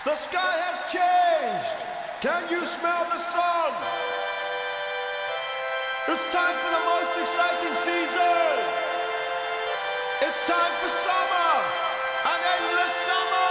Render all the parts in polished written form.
The sky has changed. Can you smell the sun? It's time for the most exciting season. It's time for summer, an endless summer.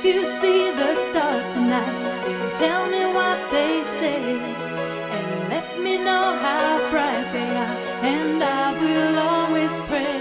you see the stars tonight, then tell me what they say, and let me know how bright they are, and I will always pray.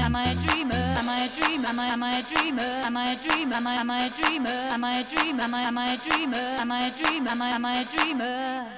Am I a dreamer? Am I a dreamer? Am I a dreamer? Am I a dreamer? Am I a dreamer? Am I a dreamer? Am I a dreamer? Am I a dreamer? Am I a dreamer?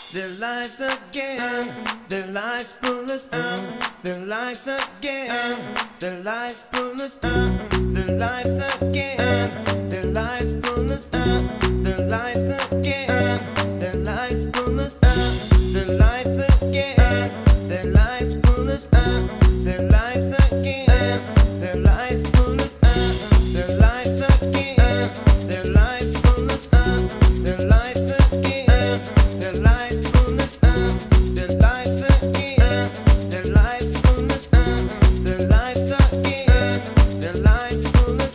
their lives again, their lives full of their lives again, their lives full of their lives again, their lives full of their lives again, their lives full of their lives again, their lives full of their lives again, their lives full of their lives again, their lives full of their lives again, their lives full of their lives again, their lives full of their lives again, their lives full of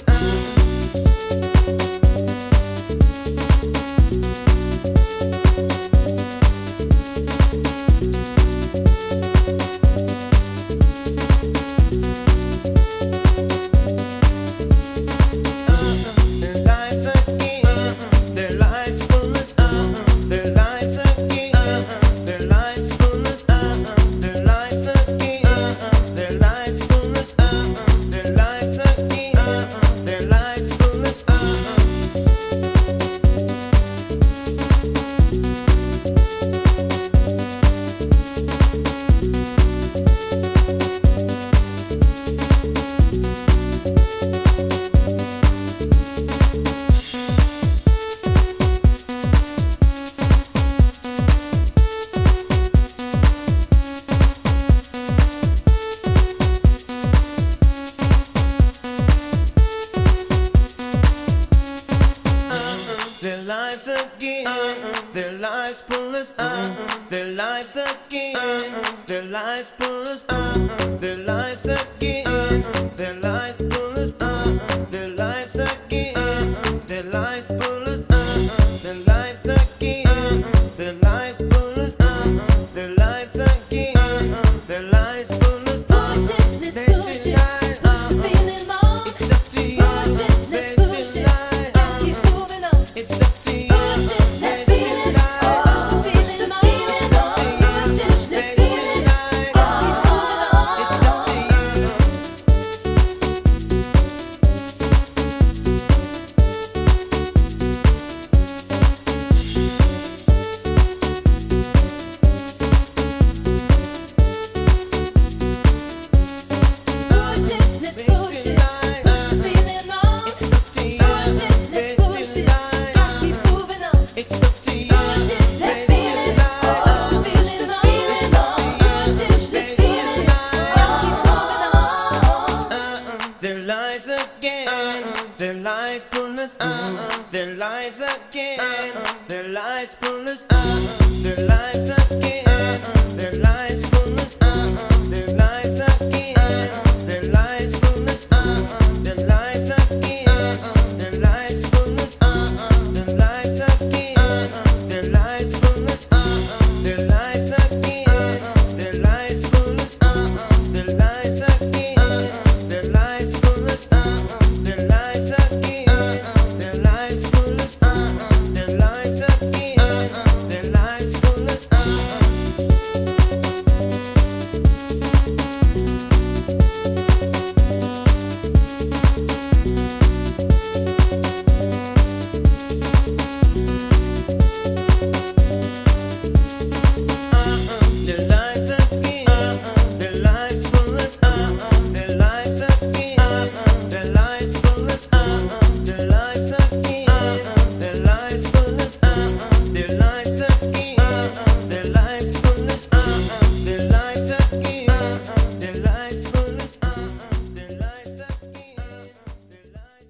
their lives again, their lives full of their lives again, their lives full of their lives again, their lives full of their lives again, their lives full of their lives again, their lives full of their lives again, their lives full of Push it, let's push it. Push the feeling on. It's up to you. Push it, let's push it. Gotta keep moving on. It's up to you. Push it, let's feel it. Push the feeling on. Push it, let's feel it. Keep moving on. Push it, let's push it. Push the feeling on. Push it, let's push it. Gotta keep moving on. It's up to you. Push it, let's feel it. Push the feeling on. Push it, let's feel it. Gotta keep moving on. Their lives again, their lives full of their lives again, their lives full of their lives again, their lives full of their lives again, their lives full of their lives again, their lives full of their lives again, their lives full of their lives again, their lives full of their lives again, their lives full of their lives again, their lives full of their lives again, their lives full of their lives again, their lives full of their lives again, their lives full of their lives again, their lives full of their lives again, their lives full of their lives again, their lives full of their lives again, their lives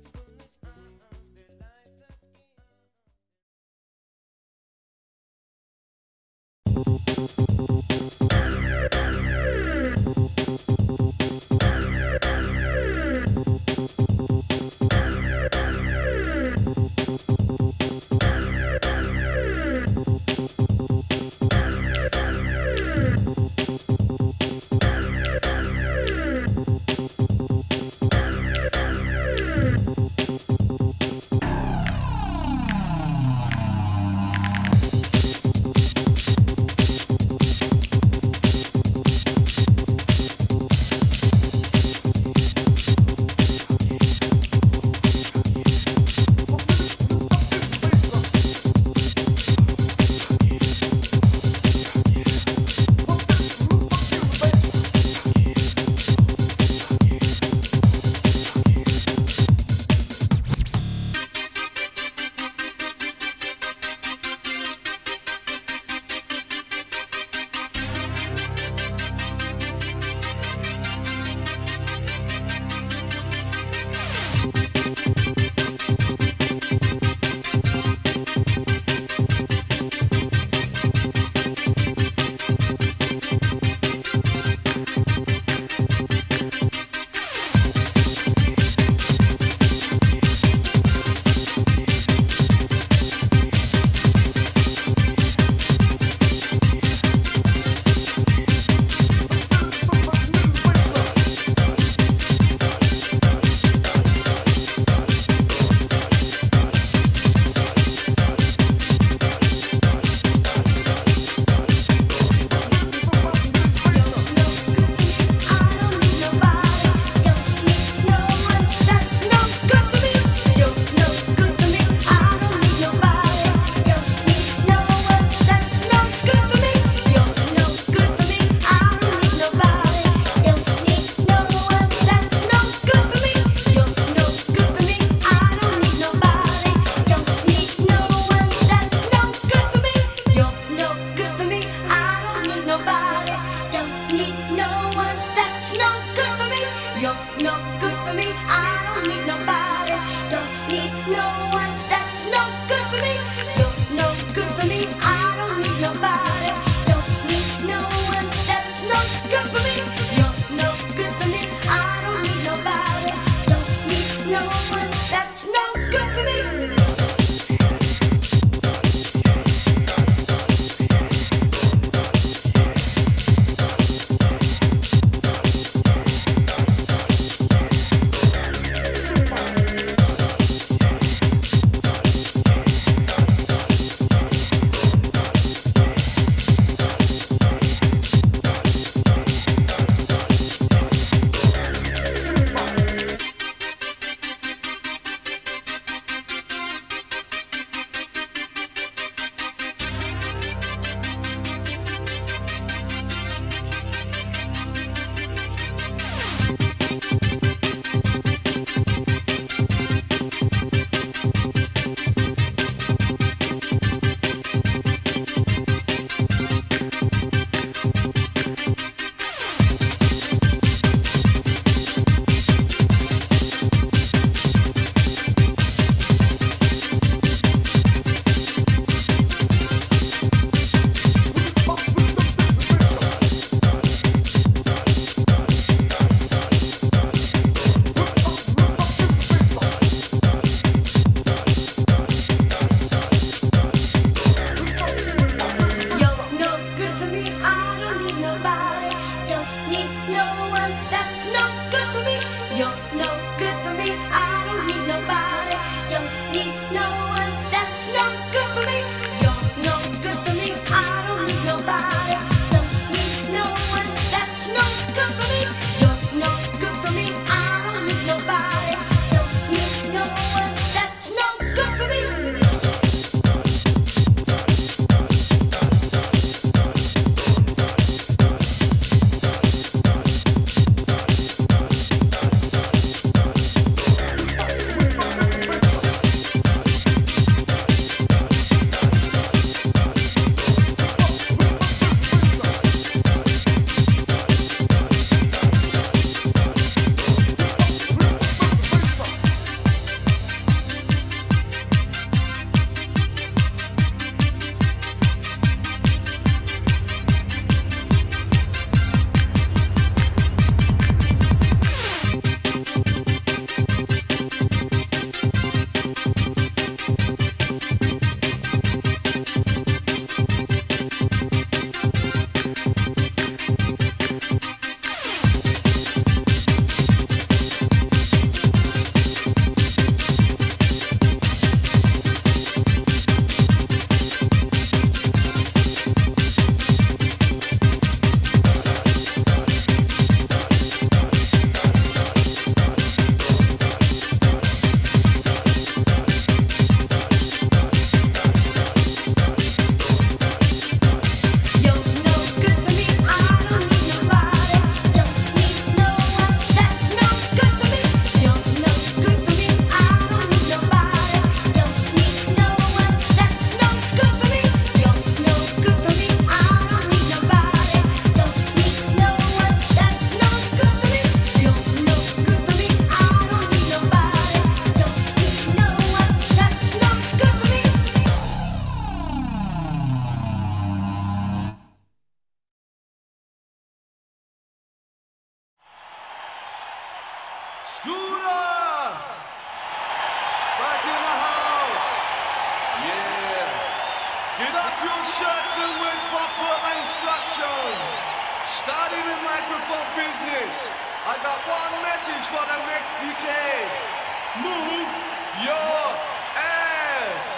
Scooter! Back in the house! Yeah! Get off your shirts and wait for further instructions! Starting the microphone business, I got one message for the next decade. Move your ass!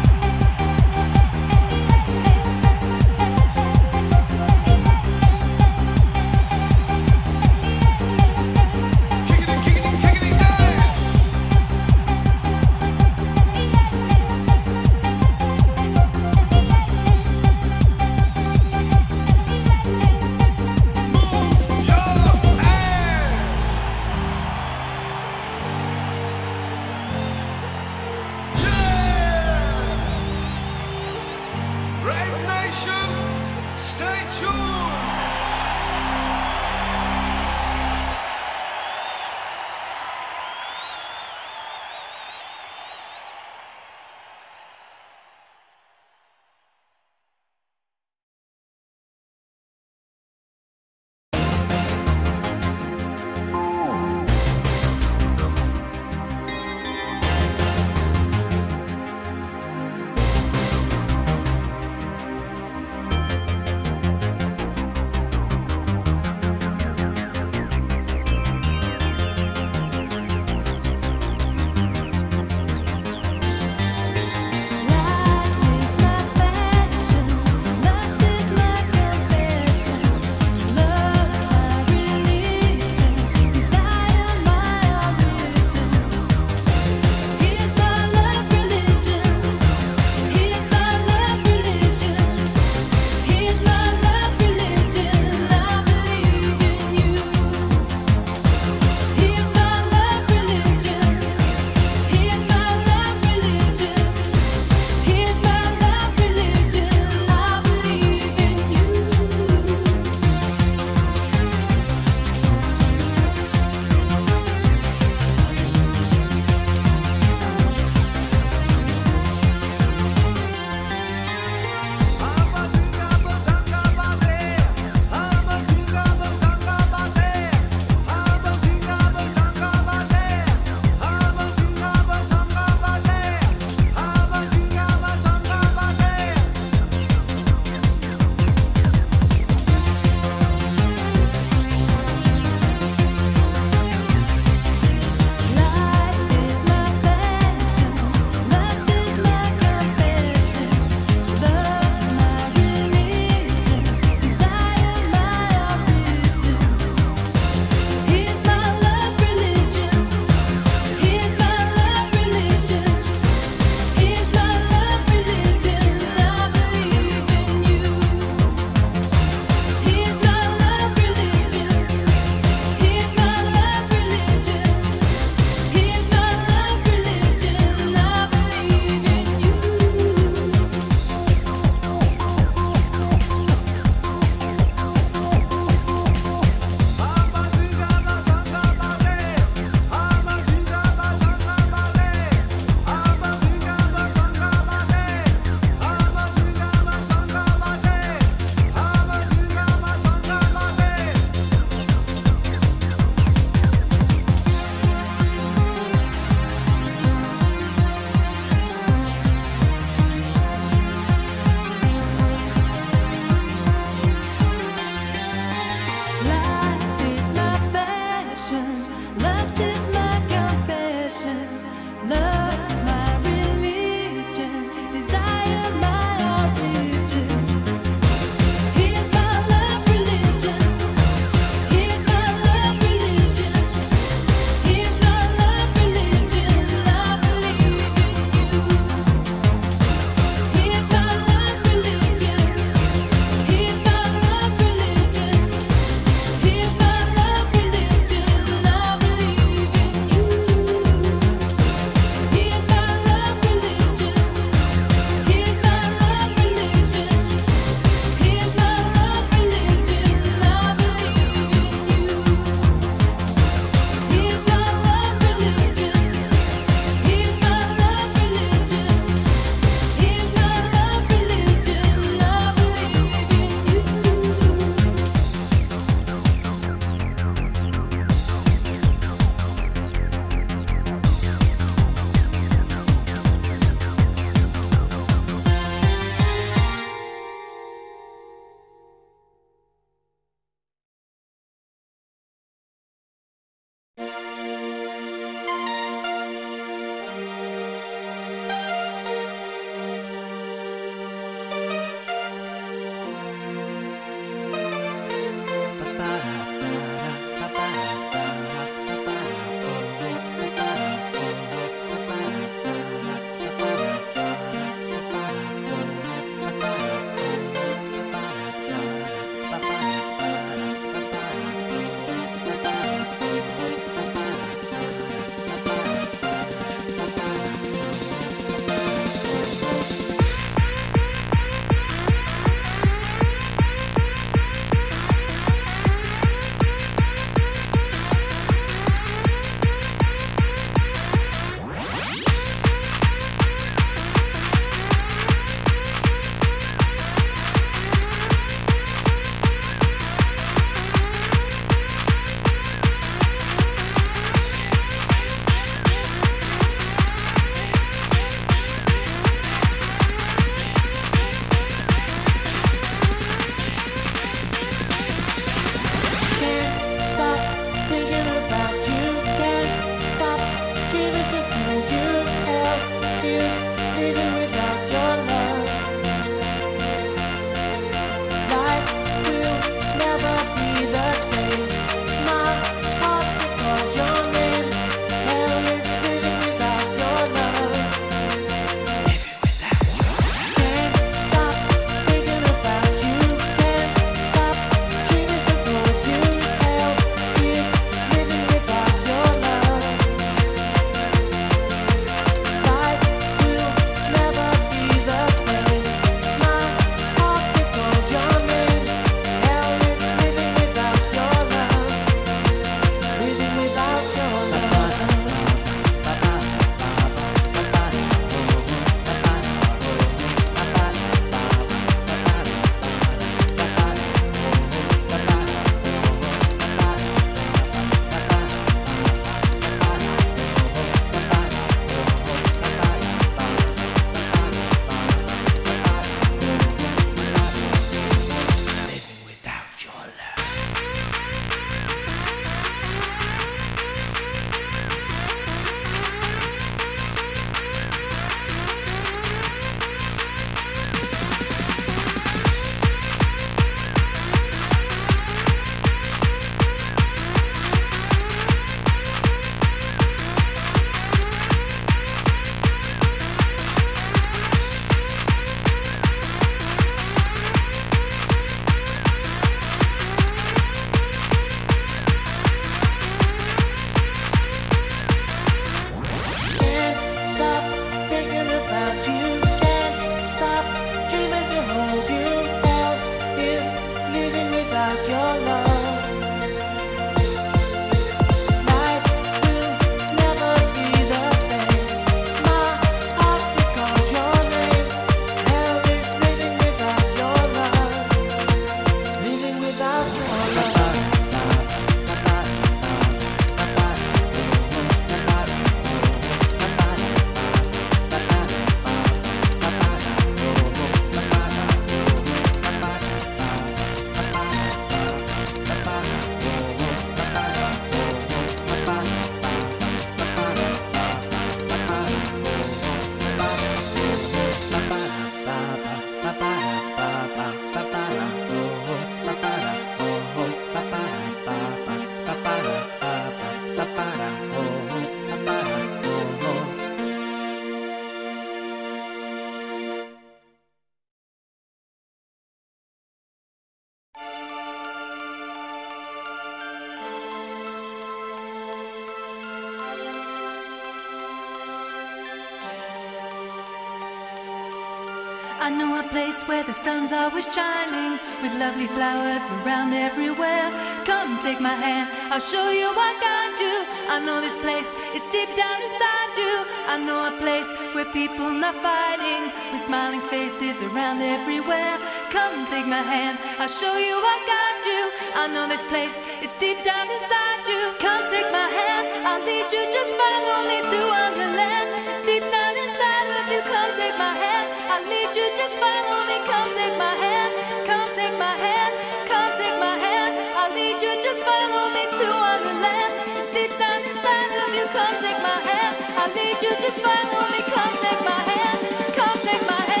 I know a place where the sun's always shining, with lovely flowers around everywhere. Come take my hand, I'll show you, I'll guide you. I know this place, it's deep down inside you. I know a place where people not fighting, with smiling faces around everywhere. Come take my hand, I'll show you, I'll guide you. I know this place, it's deep down inside you. Come take my hand, I'll lead you, just follow me to Wonderland. It's deep down inside of you, come take my hand, I'll lead you, just follow me, come take my hand, come take my hand, come take my hand, I'll lead you, just follow me to Wonderland. It's deep down inside of you, come take my hand, I'll lead you, just follow me, come take my hand, come take my hand.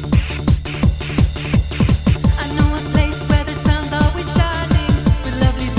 I know a place where the sun's always shining, with lovely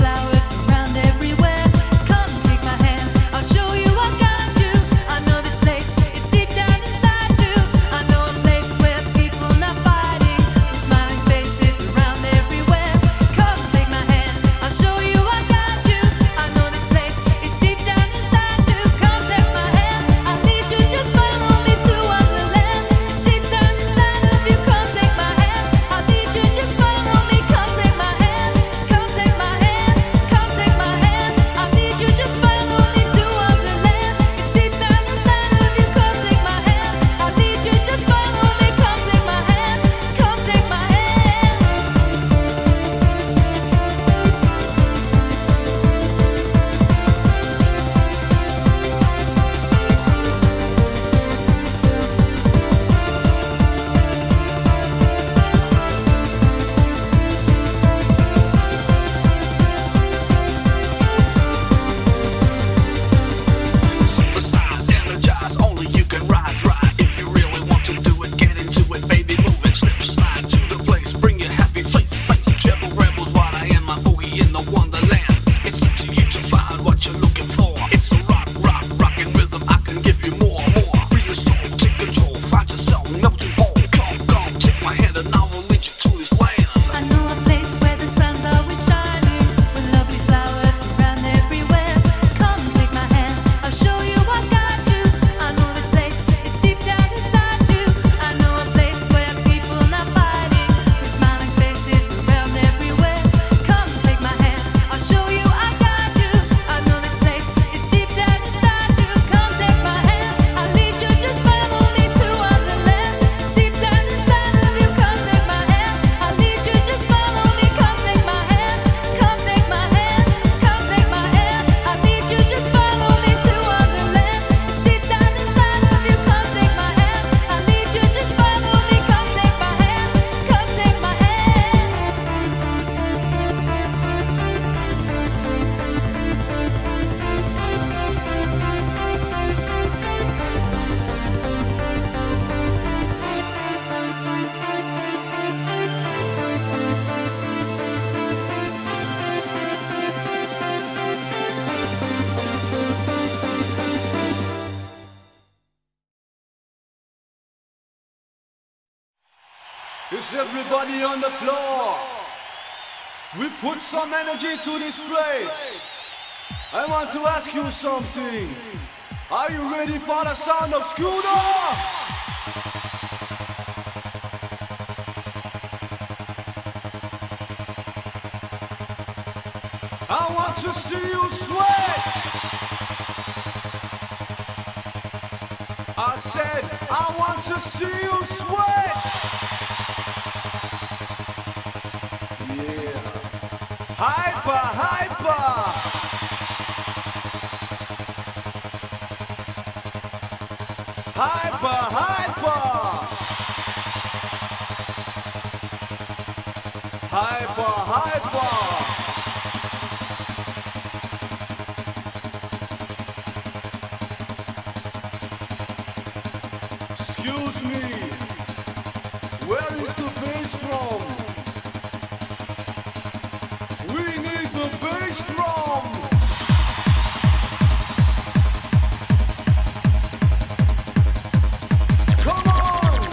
Is everybody on the floor? We put some energy to this place. I want to ask you something. Are you ready for the sound of Scooter? I want to see you sweat. I said, I want to see you sweat. Yeah. Hyper, hyper. Hyper, hyper. Hyper, hyper. Excuse me, where is the bass drum? We need the bass drum! Come on!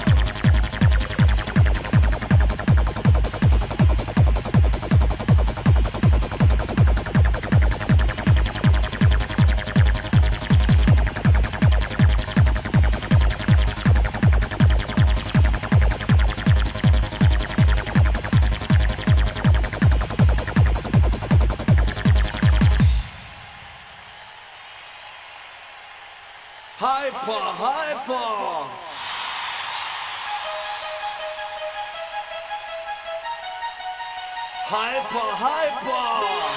Hyper, hyper. Hyper, hyper.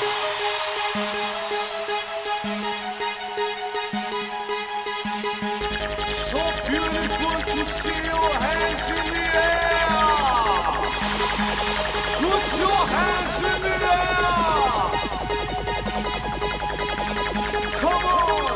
So beautiful to see your hands in the air. Put your hands in the air. Come on.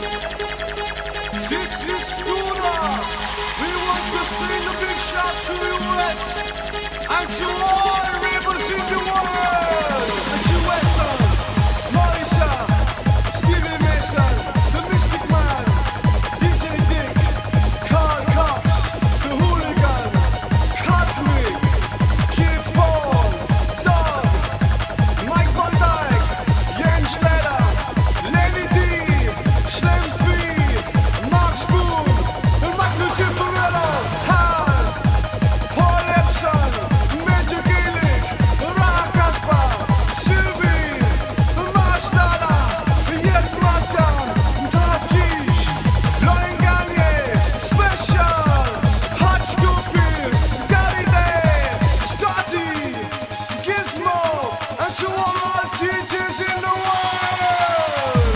This is Scooter. We want to sing a big shout to US and to all rivers in the world. And to Weston, Marisha, Stevie Mason, the Mystic Man, DJ Dick, Carl Cox, the Hooligan, Cosmic, Kid Paul, Doug, Mike Van Dyke, Jens Leder, Lenny D, Slim Fee, Mark Spoon, Magnus Cifarello, Hal, Paul Epson, Major Gaelic, Raha Kaspar, Sylvie, Marsh Dada, Yes Marshall, Todd Kish, Lauren Gagne, Special, Hot Scoopy, Gary Day, Scotty, Gizmo, and to all DJs in the world.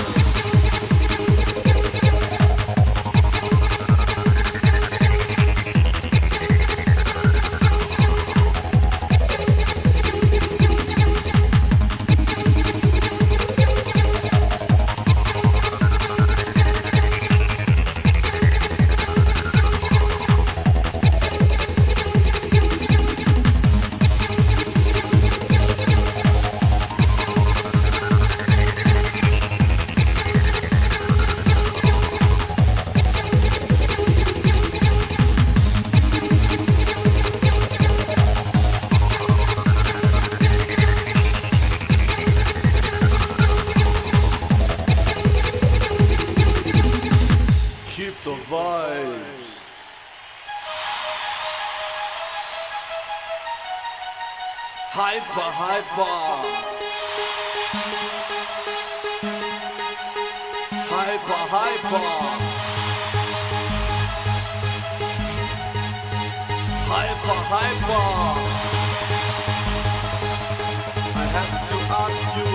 Keep the vibes. Hyper, hyper. Hyper, hyper. Hyper, hyper. I have to ask you